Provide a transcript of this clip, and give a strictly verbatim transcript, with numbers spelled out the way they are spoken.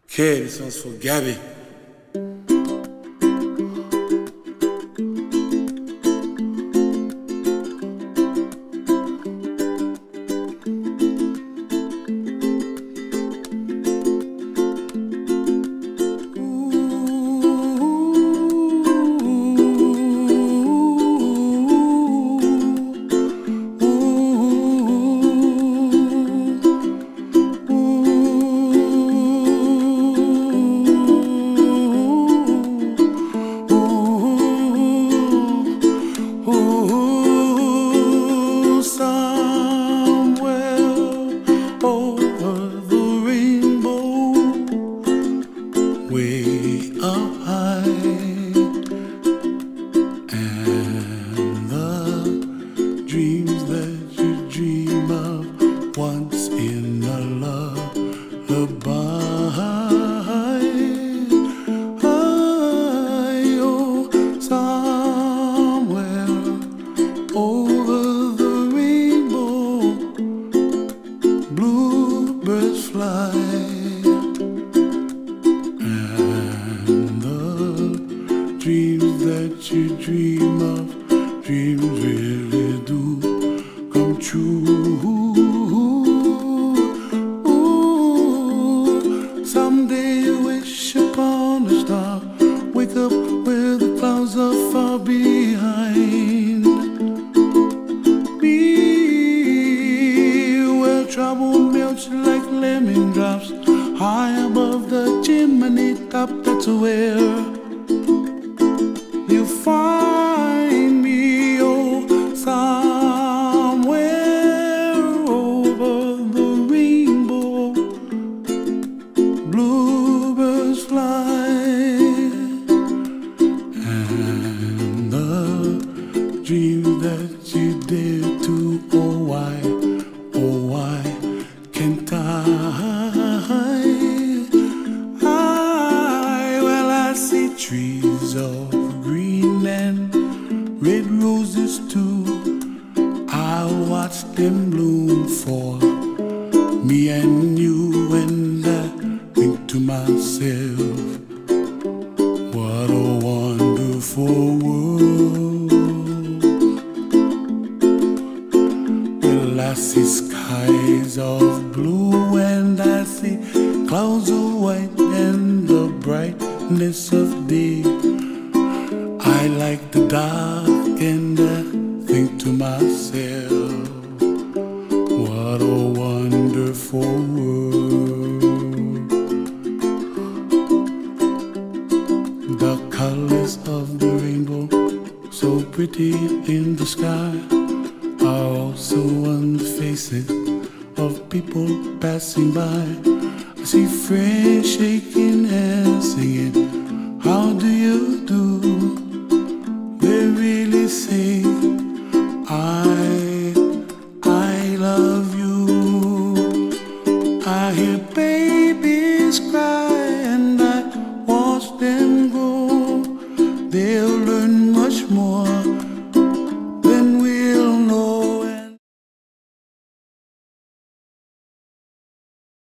Okay, this one's for Gabby. Way up high, and the dreams that you dream of once in a lullaby. Oh, somewhere over the rainbow, bluebirds fly. Dreams that you dream of, dreams really do come true. Ooh, someday you wish upon a star, wake up where the clouds are far behind me, where trouble melts like lemon drops, high above the chimney top. That's where you find me, oh, somewhere over the rainbow, bluebirds fly, and the dreams that you dare to, oh why, oh why can't I? I, well, I see trees of green and red roses too. I watch them bloom for me and you, and I think to myself, what a wonderful world. Well, I see skies of blue and I see clouds of white and the brightness of day. I like the dark and I think to myself, what a wonderful world. The colors of the rainbow, so pretty in the sky, are also on the faces of people passing by. I see friends shaking hands singing, how do you do? They really say, I